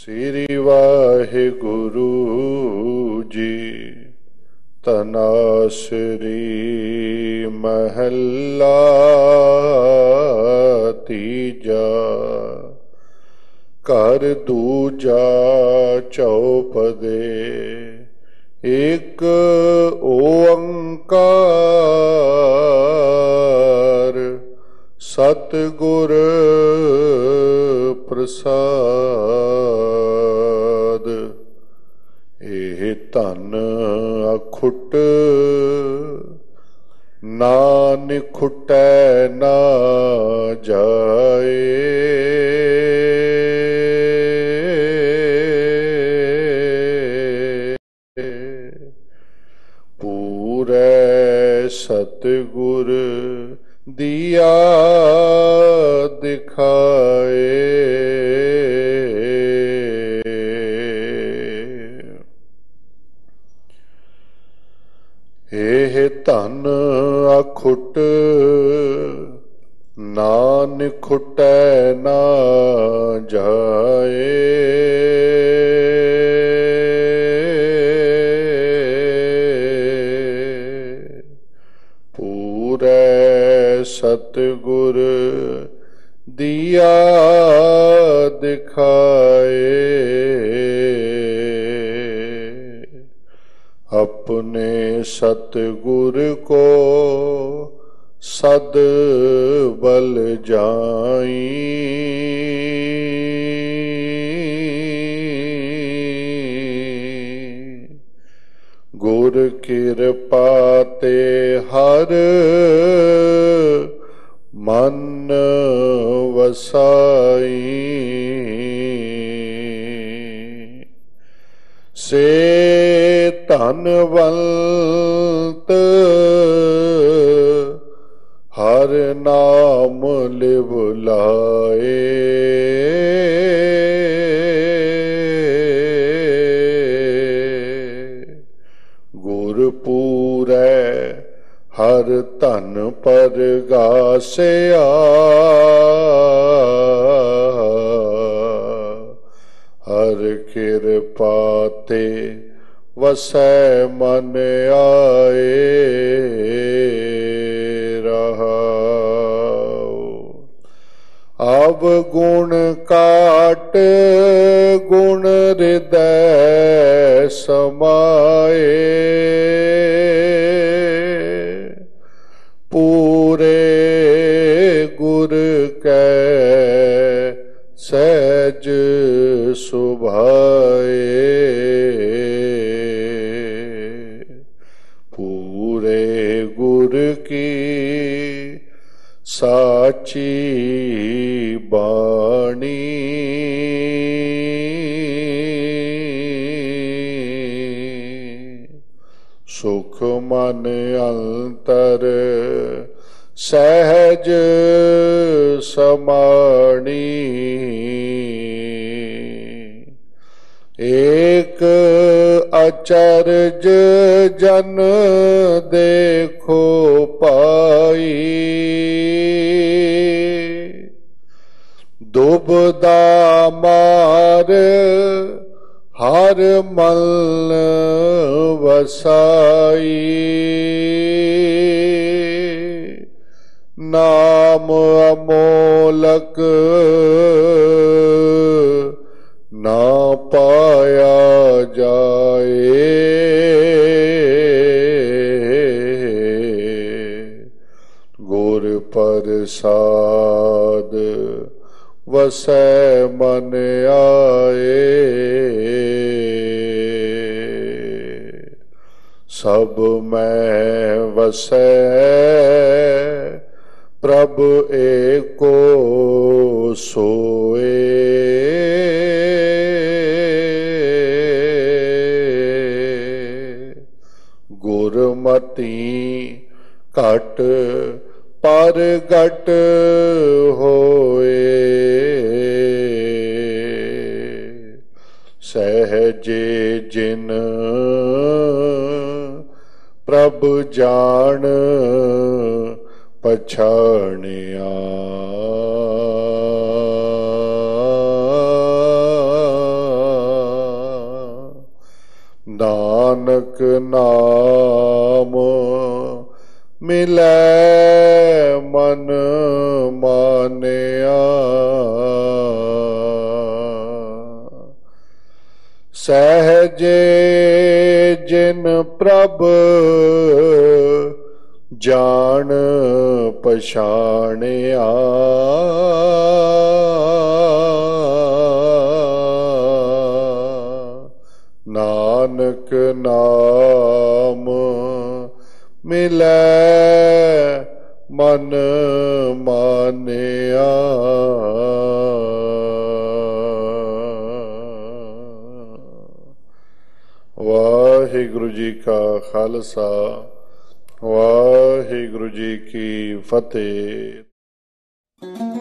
श्री वाहिगुरु जी। तनासरी महला तीजा। कर दूजा चौपदे एक ओंकार सतगुर प्रसाद। एह धन अखुट नानखुटै ना जाए। पूरे सतगुर दिया दिखाए। एह धन अखुट नानखुटै ना जाए। पूरे सतगुर दिया दिखाए। अपने सतगुर को सद बल जाई। गुर कृपा ते हर मन वसाई। से धनवंत हर नाम लिव लाए। गुरपूरै हर धन परगासिया। हर कृपा ते वसै मन आए। रहाओ अवगुण काट गुण हृदय समाए। पूरे गुर कै सहज सुभाए। पूरे गुर की साची बाणी। सुख मन अंतर सहज समाणी। एक अचरज जन देखो पाई। दुबदा मार हर मल वसाई। नाम अमोलक ना पाया जाए। गुर प्रसाद वसै मन आए। सब में वसै प्रभु एको सोए। गुरमति घट पर घट होए। सहजे जिन प्रभु जान पछाणिया। नानक नाम मिलै मन मानिया। सहजे जिन प्रभ जान पछाणिया। नानक नाम मिलै मन मानिया। वाहिगुरु जी का खालसा वाहिगुरु जी की फतेह।